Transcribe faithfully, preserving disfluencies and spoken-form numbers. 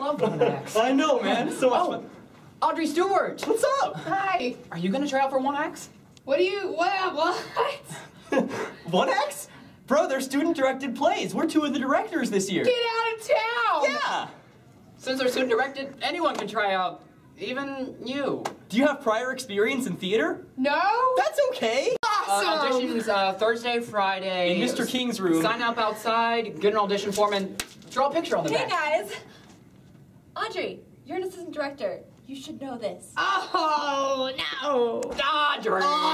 love One X. I know, man. So much Oh, fun. Audrey Stewart. What's up? Hi. Are you gonna try out for One X? What do you, what, what? One X? Bro, they're student-directed plays. We're two of the directors this year. Get out of town! Yeah! Since they're student directed, anyone can try out. Even you. Do you have prior experience in theater? No? That's okay. Uh, Awesome! auditions uh, Thursday, Friday. In Mister King's room. Sign up outside, get an audition form, and draw a picture on the Hey back. guys! Audrey, you're an assistant director. You should know this. Oh, no! Audrey!